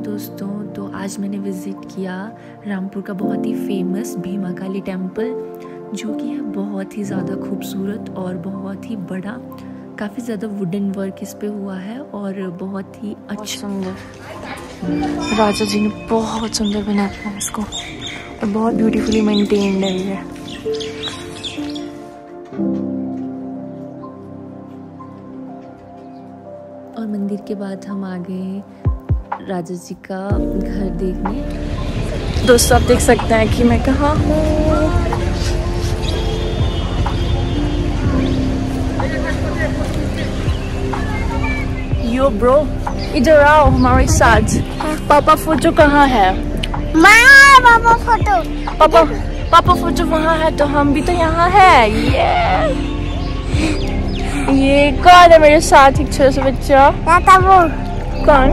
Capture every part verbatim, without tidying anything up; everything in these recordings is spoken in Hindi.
दोस्तों, तो आज मैंने विज़िट किया रामपुर का बहुत ही फेमस भीमा काली टेम्पल, जो कि है बहुत ही ज़्यादा खूबसूरत और बहुत ही बड़ा। काफ़ी ज़्यादा वुडन वर्क इस पे हुआ है और बहुत ही अच्छा सुंदर। राजा जी ने बहुत सुंदर बनाया है इसको और बहुत ब्यूटीफुली मेंटेन्ड है ये। और मंदिर के बाद हम आ गए राजा जी का घर देखने। दोस्तों, आप देख सकते हैं कि मैं कहाँ हूँ। यो ब्रो, इधर आओ हमारे साथ। पापा फोटो कहाँ है? पापा फोटो पापा पापा फोटो वहाँ है, तो हम भी तो यहाँ है। ये ये कौन है मेरे साथ? एक छोटा सा बच्चा। वो कौन?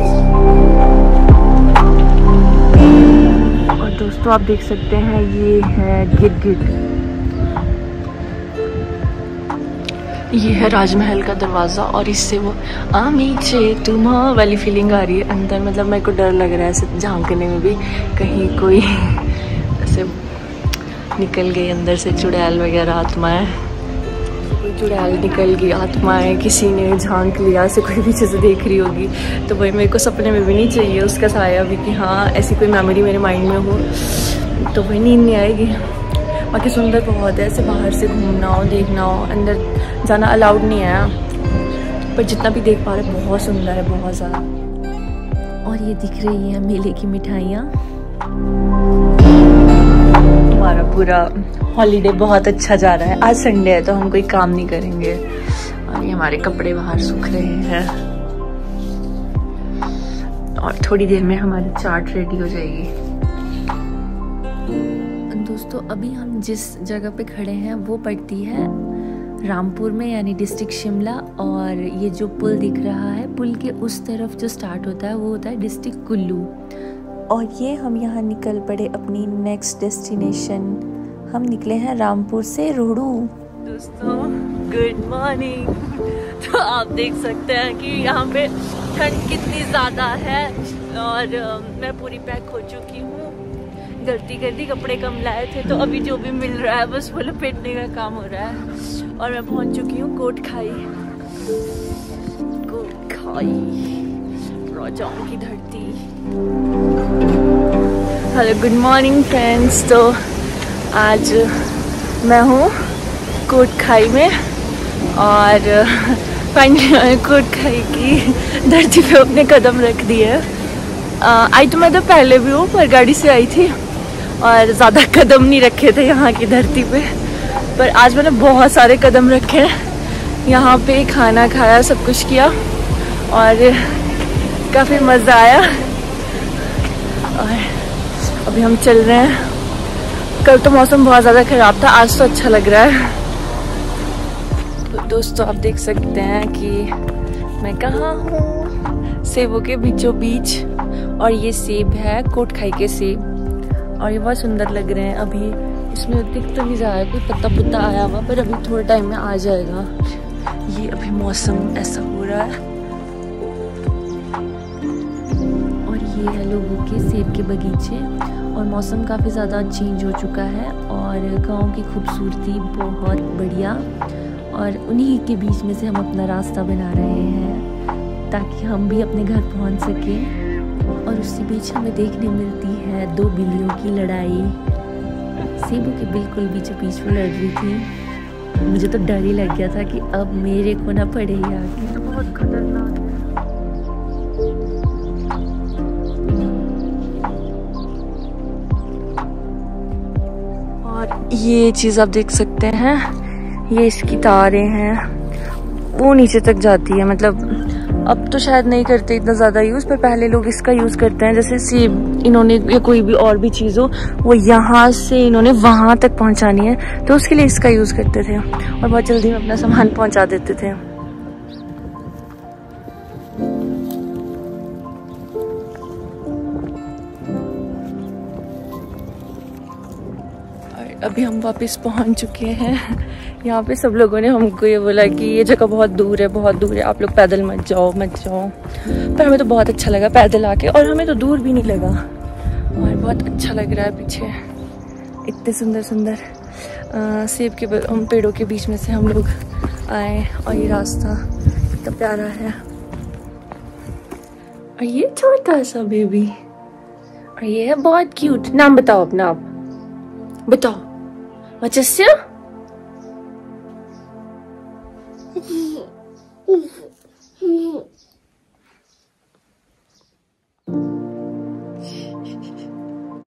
और दोस्तों, आप देख सकते हैं ये है गिरगिट। ये है राजमहल का दरवाजा और इससे वो आमी चे तुम वाली फीलिंग आ रही है अंदर। मतलब मेरे को डर लग रहा है ऐसे झांकने में भी, कहीं कोई ऐसे निकल गई अंदर से चुड़ैल वगैरह आत्माएं। कोई चुड़ैल निकल गई आत्माएं, किसी ने झांक लिया, ऐसे कोई पीछे से देख रही होगी। तो वही मेरे को सपने में भी नहीं चाहिए उसका साया भी, कि हाँ ऐसी कोई मेमोरी मेरे माइंड में हो, तो वही नींद नहीं आएगी। बाकी सुंदर बहुत है, ऐसे बाहर से घूमना हो, देखना हो, अंदर जाना अलाउड नहीं है, पर जितना भी देख पा रहे बहुत सुंदर है, बहुत ज़्यादा। और ये दिख रही है मेले की मिठाइयाँ। हमारा पूरा हॉलीडे बहुत अच्छा जा रहा है। आज संडे है तो हम कोई काम नहीं करेंगे। और ये हमारे कपड़े बाहर सूख रहे हैं और थोड़ी देर में हमारी चाट रेडी हो जाएगी। दोस्तों, अभी हम जिस जगह पे खड़े हैं वो पड़ती है रामपुर में, यानी डिस्ट्रिक्ट शिमला। और ये जो पुल दिख रहा है, पुल के उस तरफ जो स्टार्ट होता है वो होता है डिस्ट्रिक्ट कुल्लू। और ये हम यहाँ निकल पड़े अपनी नेक्स्ट डेस्टिनेशन। हम निकले हैं रामपुर से रोहड़ू। दोस्तों, गुड मॉर्निंग। तो आप देख सकते हैं कि यहाँ पे ठंड कितनी ज़्यादा है और मैं पूरी पैक हो चुकी हूँ। गलती कर दी, कपड़े कम लाए थे, तो अभी जो भी मिल रहा है बस वो लपेटने का काम हो रहा है। और मैं पहुँच चुकी हूँ कोटखाई। कोटखाई, राजाओं की धरती। Hello, good morning friends. तो आज मैं हूँ कोटखाई में और फाइनली कोटखाई की धरती पे अपने कदम रख दिए। आई तो मैं तो पहले भी हूँ, पर गाड़ी से आई थी और ज़्यादा कदम नहीं रखे थे यहाँ की धरती पे, पर आज मैंने बहुत सारे कदम रखे हैं। यहाँ पे खाना खाया, सब कुछ किया और काफ़ी मज़ा आया। और अभी हम चल रहे हैं। कल तो मौसम बहुत ज़्यादा ख़राब था, आज तो अच्छा लग रहा है। तो दोस्तों, आप देख सकते हैं कि मैं कहाँ हूँ, सेबों के बीचों बीच। और ये सेब है कोटखाई के सेब और ये बहुत सुंदर लग रहे हैं। अभी इसमें दिख तो नहीं जा रहा है, कोई पत्ता पुत्ता आया हुआ, पर अभी थोड़े टाइम में आ जाएगा। ये अभी मौसम ऐसा हो रहा है। और ये है लोगों के सेब के बगीचे। और मौसम काफ़ी ज़्यादा चेंज हो चुका है और गांव की खूबसूरती बहुत बढ़िया। और उन्हीं के बीच में से हम अपना रास्ता बना रहे हैं ताकि हम भी अपने घर पहुंच सकें। और उसी बीच हमें देखने मिलती है दो बिल्लियों की लड़ाई। सेबों के बिल्कुल बीचों बीच में लड़ रही थी। मुझे तो डर ही लग गया था कि अब मेरे को ना पड़े ही आगे। तो बहुत खतरनाक है। और ये चीज़ आप देख सकते हैं, ये इसकी तारें हैं, वो नीचे तक जाती है। मतलब अब तो शायद नहीं करते इतना ज़्यादा यूज़, पर पहले लोग इसका यूज़ करते हैं। जैसे सेब इन्होंने या कोई भी और भी चीज़ हो, वो यहाँ से इन्होंने वहाँ तक पहुँचानी है, तो उसके लिए इसका यूज़ करते थे और बहुत जल्दी में अपना सामान पहुँचा देते थे। और अभी हम वापस पहुंच चुके हैं। यहाँ पे सब लोगों ने हमको ये बोला कि ये जगह बहुत दूर है, बहुत दूर है, आप लोग पैदल मत जाओ मत जाओ। पर हमें तो बहुत अच्छा लगा पैदल आके, और हमें तो दूर भी नहीं लगा, और बहुत अच्छा लग रहा है। पीछे इतने सुंदर सुंदर सेब के पेड़ों के बीच में से हम लोग आए, और ये रास्ता कितना प्यारा है। और ये छोटा सा बेबी, और ये है बहुत क्यूट। नाम बताओ अपना, आप बताओ। मत्स्य,